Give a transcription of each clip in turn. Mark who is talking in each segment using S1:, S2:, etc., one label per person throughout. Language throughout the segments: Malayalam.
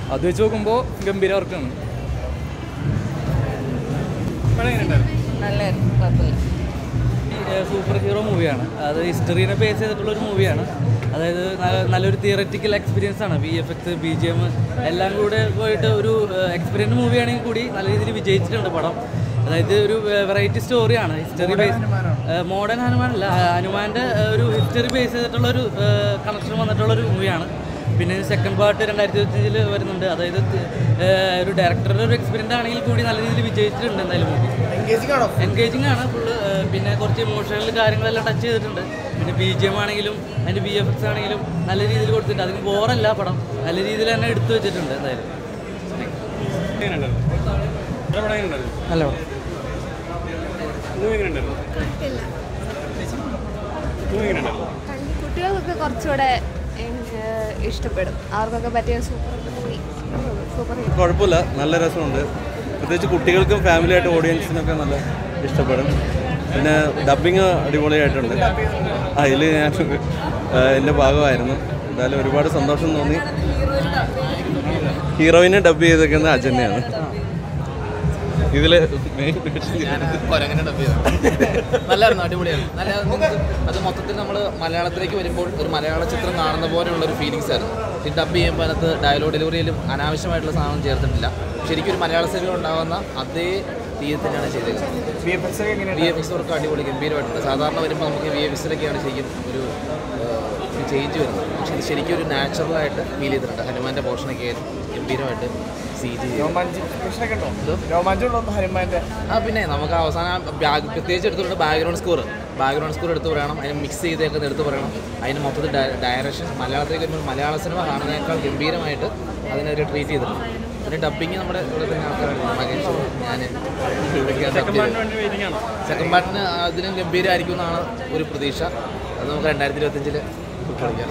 S1: അത് വെച്ച് നോക്കുമ്പോൾ ഗംഭീര വർക്കാണ്. സൂപ്പർ ഹീറോ മൂവിയാണ്. അത് ഹിസ്റ്ററീനെ ബേസ് ചെയ്തിട്ടുള്ളൊരു മൂവിയാണ്. അതായത് നല്ലൊരു തിയററ്റിക്കൽ എക്സ്പീരിയൻസ് ആണ്. VFX, BGM എല്ലാം കൂടെ പോയിട്ട് ഒരു എക്സ്പീരിയൻസ് മൂവിയാണെങ്കിൽ കൂടി നല്ല രീതിയിൽ വിജയിച്ചിട്ടുണ്ട് പടം. അതായത് ഒരു വെറൈറ്റി സ്റ്റോറിയാണ്. ഹിസ്റ്ററി ബേസ്, മോഡേൺ ഹനുമാനല്ല, ഹനുമാൻ്റെ ഒരു ഹിസ്റ്ററി ബേസ് ചെയ്തിട്ടുള്ളൊരു കണക്ഷൻ വന്നിട്ടുള്ളൊരു മൂവിയാണ്. പിന്നെ സെക്കൻഡ് പാർട്ട് 2025 വരുന്നുണ്ട്. അതായത് ഒരു ഡയറക്ടറുടെ ഒരു എക്സ്പീരിയൻസ് ആണെങ്കിൽ കൂടി നല്ല രീതിയിൽ വിജയിച്ചിട്ടുണ്ട്. എന്തായാലും മൂവി എൻഗേജിങ് ആണ് ഫുള്ള്. പിന്നെ കുറച്ച് ഇമോഷണൽ കാര്യങ്ങളെല്ലാം ടച്ച് ചെയ്തിട്ടുണ്ട്. പിന്നെ BGM ആണെങ്കിലും അതിൻ്റെ VFX ആണെങ്കിലും നല്ല രീതിയിൽ കൊടുത്തിട്ടുണ്ട്. അതിന് ബോറല്ല പടം, നല്ല രീതിയിൽ തന്നെ എടുത്തു വെച്ചിട്ടുണ്ട്. എന്തായാലും നല്ല പടം.
S2: കുട്ടികൾക്കൊക്കെ കുറച്ചുകൂടെ ഇഷ്ടപ്പെടും. അവർക്കൊക്കെ പറ്റിയ സൂപ്പർ
S3: കുഴപ്പമില്ല, നല്ല രസമുണ്ട്. പ്രത്യേകിച്ച് കുട്ടികൾക്കും ഫാമിലിയായിട്ട് ഓഡിയൻസിനൊക്കെ നല്ല ഇഷ്ടപ്പെടും. പിന്നെ ഡബ്ബിങ് അടിപൊളിയായിട്ടുണ്ട്. അതിൽ ഞാൻ എൻ്റെ ഭാഗമായിരുന്നു. എന്തായാലും ഒരുപാട് സന്തോഷം തോന്നി. ഹീറോയിനെ ഡബ് ചെയ്തേക്കുന്നത് അജന്നെയാണ്. ഇതിൽ
S4: നല്ലായിരുന്നു, അടിപൊളിയായിരുന്നു. നല്ല അത് മൊത്തത്തിൽ നമ്മൾ മലയാളത്തിലേക്ക് വരുമ്പോൾ ഒരു മലയാള ചിത്രം കാണുന്ന പോലെയുള്ളൊരു ഫീലിങ്സ് ആയിരുന്നു. ഈ ഡബ് ചെയ്യുമ്പോൾ അതിനകത്ത് ഡയലോഗ് ഡെലിവറിയിലും അനാവശ്യമായിട്ടുള്ള സാധനം ചേർത്തിട്ടില്ല. ശരിക്കും ഒരു മലയാള സിനിമ ഉണ്ടാകുന്ന അതേ രീതിയിൽ തന്നെയാണ് ചെയ്തേക്കുന്നത്. VFX വർക്ക് അടിപൊളി ഗംഭീരമായിട്ടുണ്ട്. സാധാരണ വരുമ്പോൾ നമുക്ക് VFXിലൊക്കെയാണ് ശരിക്കും ഒരു ചേഞ്ച് വരുന്നത്. പക്ഷേ ഇത് ശരിക്കും ഒരു നാച്ചുറലായിട്ട് ഫീൽ ചെയ്തിട്ടുണ്ട്. ഹനുമാൻ്റെ പോർഷനൊക്കെ ആയാലും ഗംഭീരമായിട്ട് CG പിന്നെ നമുക്ക് അവസാനം പ്രത്യേകിച്ച് എടുത്തിട്ടുണ്ട് ബാക്ക്ഗ്രൗണ്ട് സ്കോർ എടുത്ത് പറയണം. അതിന് മിക്സ് ചെയ്തേക്കുന്നത് എടുത്ത് പറയണം. അതിന് മൊത്തത്തിൽ ഡയറക്ഷൻ മലയാളത്തിലേക്ക് വരുമ്പോൾ മലയാള സിനിമ കാണുന്നതിനേക്കാൾ ഗംഭീരമായിട്ട് അതിനൊരു ട്രീറ്റ് ചെയ്തിട്ടുണ്ട്. പിന്നെ ഡബ്ബിങ് നമ്മുടെ ഇവിടെ തന്നെ ആൾക്കാരാണ്. മകേഷ്, ഞാൻ സെക്കൻഡ് പാർട്ടിന് അതിനും ഗംഭീരമായിരിക്കും എന്നാണ് ഒരു പ്രതീക്ഷ. അത് നമുക്ക് 2025 കളിക്കാം.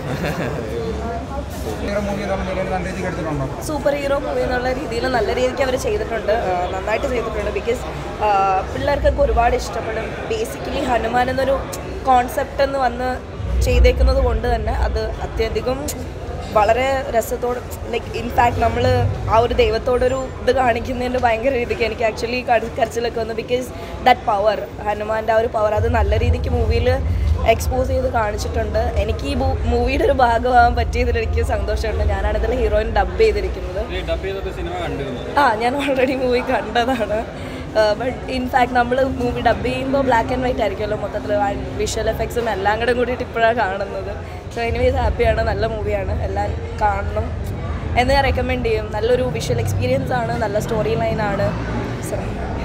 S2: സൂപ്പർ ഹീറോ മൂവി എന്നുള്ള രീതിയിൽ നല്ല രീതിക്ക് അവർ ചെയ്തിട്ടുണ്ട്, നന്നായിട്ട് ചെയ്തിട്ടുണ്ട്. ബിക്കോസ് പിള്ളേർക്കൊക്കെ ഒരുപാട് ഇഷ്ടപ്പെടും. ബേസിക്കലി ഹനുമാൻ എന്നൊരു കോൺസെപ്റ്റ് എന്ന് വന്ന് ചെയ്തേക്കുന്നത് കൊണ്ട് തന്നെ അത് അത്യധികം വളരെ രസത്തോട്, ലൈക്ക് ഇൻഫാക്ട് നമ്മൾ ആ ഒരു ദൈവത്തോടൊരു ഇത് കാണിക്കുന്നതിൻ്റെ ഭയങ്കര രീതിക്ക് എനിക്ക് ആക്ച്വലി കരച്ചിലൊക്കെ വന്നു. ബിക്കോസ് ദാറ്റ് പവർ, ഹനുമാൻ്റെ ആ ഒരു പവർ അത് നല്ല രീതിക്ക് മൂവിയിൽ എക്സ്പോസ് ചെയ്ത് കാണിച്ചിട്ടുണ്ട്. എനിക്ക് ഈ മൂവിയുടെ ഒരു ഭാഗമാകാൻ പറ്റിയതിൽ എനിക്ക് സന്തോഷമുണ്ട്. ഞാനാണ് ഇതിൽ ഹീറോയിൻ ഡബ് ചെയ്തിരിക്കുന്നത്. ഞാൻ ഓൾറെഡി മൂവി കണ്ടതാണ്. ബട്ട് ഇൻഫാക്ട് നമ്മൾ മൂവി ഡബ് ചെയ്യുമ്പോൾ ബ്ലാക്ക് ആൻഡ് വൈറ്റ് ആയിരിക്കുമല്ലോ മൊത്തത്തിൽ, വിഷ്വൽ എഫക്ട്സും എല്ലാം കൂടെ കൂടിയിട്ട് ഇപ്പോഴാണ് കാണുന്നത്. സോ എനിവേസ് ഹാപ്പിയാണ്, നല്ല മൂവിയാണ്, എല്ലാം കാണണം എന്ന് ഞാൻ റെക്കമെൻഡ് ചെയ്യും. നല്ലൊരു വിഷ്വൽ എക്സ്പീരിയൻസ് ആണ്, നല്ല സ്റ്റോറി ലൈനാണ്. സോ